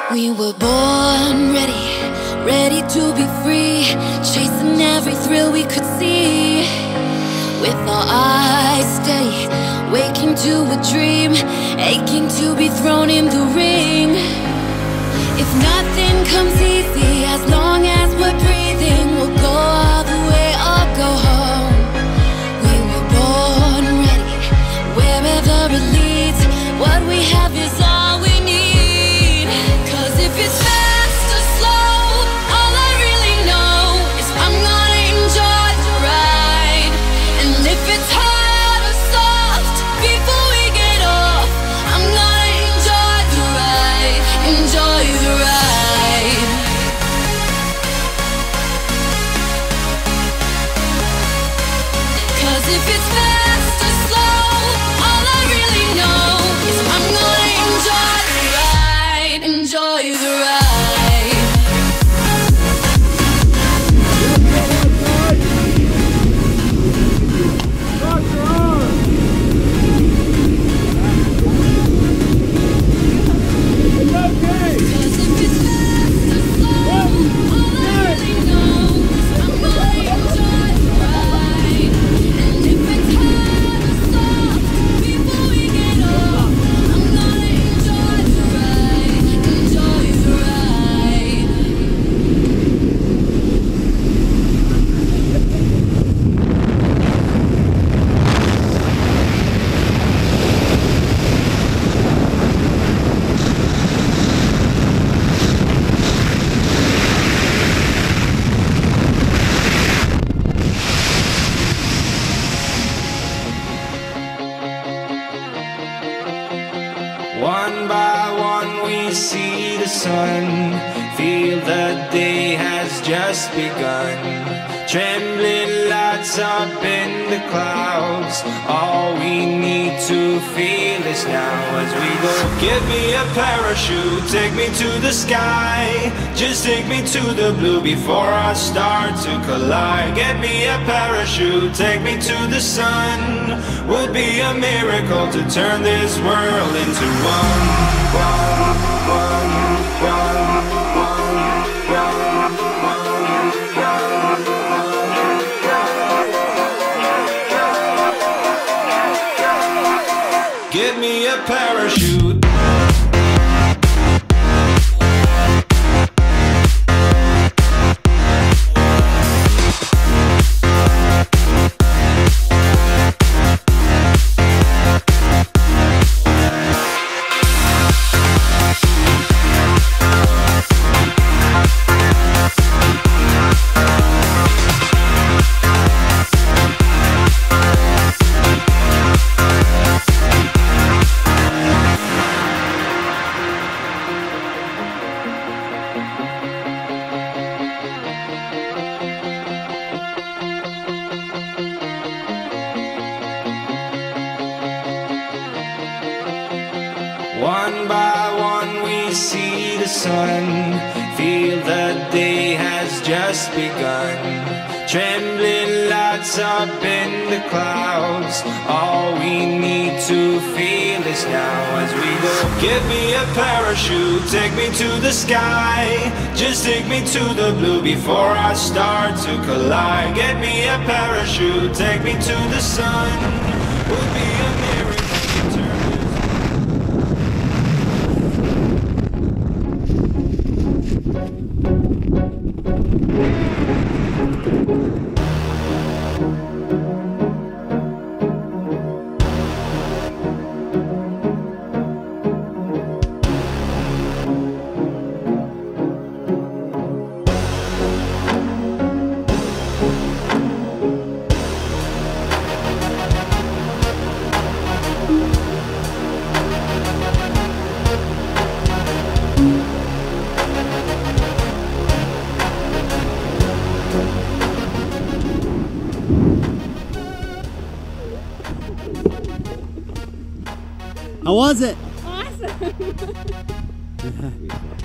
We were born ready, ready to be free, chasing every thrill we could see. With our eyes steady, waking to a dream, aching to be thrown in the ring. If nothing comes easy, as long as we're breathing, we'll go all the way or go home. We were born ready, wherever it leads, what we have is all we need. 'Cause if it's fast or slow, all I really know is I'm gonna enjoy the ride. And if it's hard or soft, before we get off, I'm gonna enjoy the ride, enjoy the ride. 'Cause if it's fast or slow, all I really know is I'm gonna enjoy the ride, enjoy the ride. One by one we see the sun, feel the day has just begun. Trembling lights up in the clouds, all we need to feel is now as we go. Give me a parachute, take me to the sky, just take me to the blue before I start to collide. Get me a parachute, take me to the sun, would be a miracle to turn this world into one. Give me a parachute. One by one we see the sun, feel the day has just begun. Trembling lights up in the clouds, all we need to feel is now as we go. Give me a parachute, take me to the sky, just take me to the blue before I start to collide. Get me a parachute, take me to the sun, would be a miracle to turn this. How was it? Awesome.